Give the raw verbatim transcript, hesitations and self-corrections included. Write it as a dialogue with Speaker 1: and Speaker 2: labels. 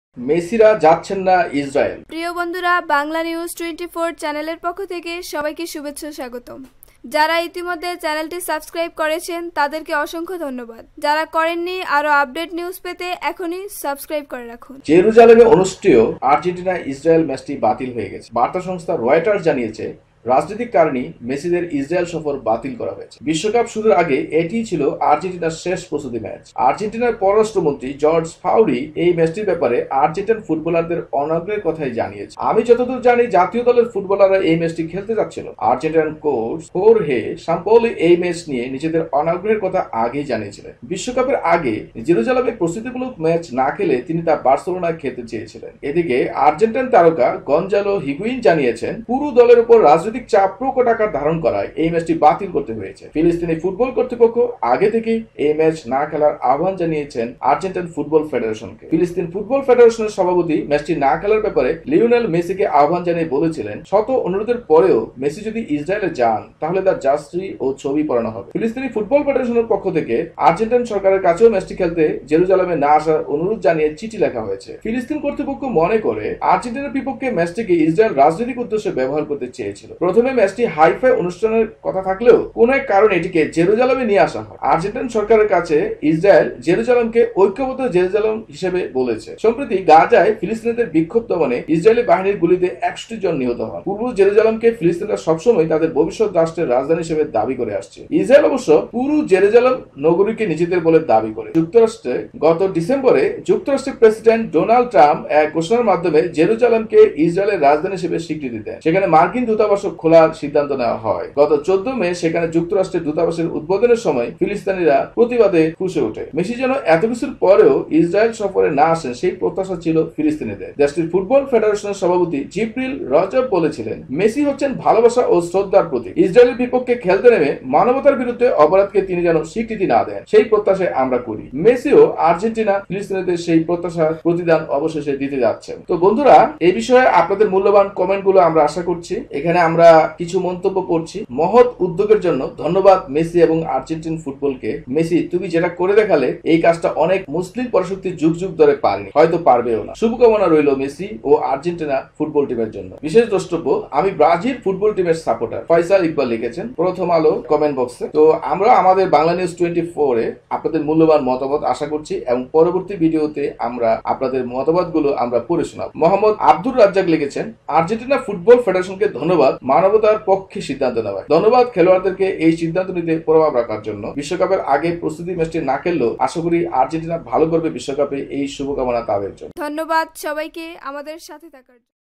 Speaker 1: মেসিরা যাচ্ছেন না ইসরায়েল।
Speaker 2: প্রিয় বন্ধুরা, বাংলা নিউজ টোয়েন্টি ফোর চ্যানেলের পক্ষ থেকে সবাইকে শুভেচ্ছা স্বাগতম। যারা ইতিমধ্যে চ্যানেলটি সাবস্ক্রাইব করেছেন তাদেরকে অসংখ্য ধন্যবাদ। যারা করেননি, আরো আপডেট নিউজ পেতে এখনই সাবস্ক্রাইব করে রাখুন।
Speaker 1: জেরুজালেমে অনুষ্ঠেয় আর্জেন্টিনা ইসরায়েল ম্যাচটি বাতিল হয়ে গেছে। বার্তা সংস্থা রয়টার্স জানিয়েছে, রাজনৈতিক কারণে মেসিদের ইসরায়েল সফর বাতিল করা হয়েছে। বিশ্বকাপ শুরুর আগে এটি ছিল আর্জেন্টিনার শেষ প্রস্তুতি ম্যাচ। আর্জেন্টিনার পররাষ্ট্রমন্ত্রী জর্জ ফাউরি এই ম্যাচটির ব্যাপারে আর্জেন্টিন ফুটবলারদের অনাগ্রহের কথাই জানিয়েছে। আমি যতদূর জানি, জাতীয় দলের ফুটবলাররা এই ম্যাচটি খেলতে যাচ্ছিল। আর্জেন্টিনান কোচ হোর্হে সাম্পাওলি এই ম্যাচ নিয়ে নিজেদের অনাগ্রহের কথা আগেই জানিয়েছিলেন। বিশ্বকাপের আগে জেরুজালেমে প্রস্তুতিমূলক ম্যাচ না খেলে তিনি তা বার্সেলোনায় খেলতে চেয়েছিলেন। এদিকে আর্জেন্টাইন তারকা গঞ্জালো হিগুইন জানিয়েছেন, পুরো দলের উপর রাজনৈতিক চাপ প্রকট আকার ধারণ করায় এই ম্যাচটি বাতিল করতে হয়েছে। ফিলিস্তিনি ফুটবল কর্তৃপক্ষ আগে থেকেই এই ম্যাচ না খেলার আহ্বান জানিয়েছেন আর্জেন্টাইন ফুটবল ফেডারেশনকে। ফিলিস্তিন ফুটবল ফেডারেশনের সভাপতি ম্যাচটি না খেলার ব্যাপারে লিওনেল মেসিকে আহ্বান জানিয়ে বলেছিলেন, শত অনুরোধের পরেও মেসি যদি ইসরায়েলে যান তাহলে তার জার্সি ও ছবি পরানো হবে। ফিলিস্তিনি ফুটবল ফেডারেশনের পক্ষ থেকে আর্জেন্টাইন সরকারের কাছেও ম্যাচটি খেলতে জেরুজালেমে না আসার অনুরোধ জানিয়ে চিঠি লেখা হয়েছে। ফিলিস্তিন কর্তৃপক্ষ মনে করে আর্জেন্টিনার বিপক্ষে ম্যাচটিকে ইসরায়েল রাজনৈতিক উদ্দেশ্যে ব্যবহার করতে চেয়েছিল। প্রথমে ম্যাচটি হাইফাই অনুষ্ঠানের কথা থাকলেও কোন এক কারণে এটিকে জেরুজালেমে নিয়ে আসা হয়। আর্জেন্টাইন সরকারের কাছে ইসরায়েল জেরুজালেমকে ঐক্যবদ্ধ জেরুজালেম হিসেবে বলেছে। সম্প্রতি গাজায় ফিলিস্তিনিদের বিক্ষোভ দমনে ইসরায়েলি বাহিনীর গুলিতে একশো জন নিহত হন। পূর্ব জেরুজালেমকে ফিলিস্তিনিরা সবসময় তাদের ভবিষ্যৎ রাষ্ট্রের রাজধানী হিসেবে দাবি করে আসছে। ইসরায়েল অবশ্য পুরো জেরুজালেম নগরীকে নিজেদের বলে দাবি করে। যুক্তরাষ্ট্রে গত ডিসেম্বরে যুক্তরাষ্ট্রের প্রেসিডেন্ট ডোনাল্ড ট্রাম্প এক ঘোষণার মাধ্যমে জেরুজালেমকে ইসরায়েলের রাজধানী হিসেবে স্বীকৃতি দেন। সেখানে মার্কিন দূতাবাস খোলার সিদ্ধান্ত নেওয়া হয়। গত চোদ্দ মে সেখানে যুক্তরাষ্ট্রের দূতাবাসের উদ্বোধনের সময় ফিলিস্তিনিরা প্রতিবাদে ফুঁসে ওঠে। মেসি যেন এত কিছুর পরেও ইসরায়েল সফরে না আসেন সেই প্রত্যাশা ছিল ফিলিস্তিনিদের। দেশটির ফুটবল ফেডারেশনের সভাপতি জিব্রিল রজব বলেছিলেন, মেসি হচ্ছেন ভালোবাসা ও শ্রদ্ধার প্রতীক। ইসরায়েলের বিপক্ষে খেলতে নেমে মানবতার বিরুদ্ধে অপরাধকে তিনি যেন স্বীকৃতি না দেন, সেই প্রত্যাশায় আমরা করি। মেসিও আর্জেন্টিনা ফিলিস্তিনিদের সেই প্রত্যাশার প্রতিদান অবশেষে দিতে যাচ্ছেন। তো বন্ধুরা, এই বিষয়ে আপনাদের মূল্যবান কমেন্ট গুলো আমরা আশা করছি। এখানে আমরা কিছু মন্তব্য পড়ছি। মহৎ উদ্যোগের জন্য ধন্যবাদ মেসি এবং আর্জেন্টিন ফুটবলকে। মেসি, তুমি যেটা করে দেখালে এই কাজটা অনেক মুসলিম পরাশক্তি যুগ যুগ ধরে পারেনি, হয়তো পারবেও না। শুভকামনা রইল মেসি ও আর্জেন্টিনা ফুটবল টিমের জন্য। বিশেষ দ্রষ্টব্য, আমি ব্রাজিল ফুটবল টিমের সাপোর্টার। ফয়সাল ইকবাল লিখেছেন প্রথম আলো কমেন্ট বক্সে। তো আমরা আমাদের বাংলা নিউজ টোয়েন্টি ফোর এ আপনাদের মূল্যবান মতামত আশা করছি এবং পরবর্তী ভিডিওতে আমরা আপনাদের মতামত গুলো আমরা পড়ে শোনাব। মোহাম্মদ আব্দুর রাজ্জাক লিখেছেন, আর্জেন্টিনা ফুটবল ফেডারেশনকে ধন্যবাদ মানবতার পক্ষে সিদ্ধান্ত নেওয়ায়। ধন্যবাদ খেলোয়াড়দেরকে এই সিদ্ধান্ত নিতে প্রভাব রাখার জন্য। বিশ্বকাপের আগে প্রস্তুতি ম্যাচটি না খেললেও আশা করি আর্জেন্টিনা ভালো করবে বিশ্বকাপে, এই শুভকামনা তাদের জন্য।
Speaker 2: ধন্যবাদ সবাইকে আমাদের সাথে থাকার জন্য।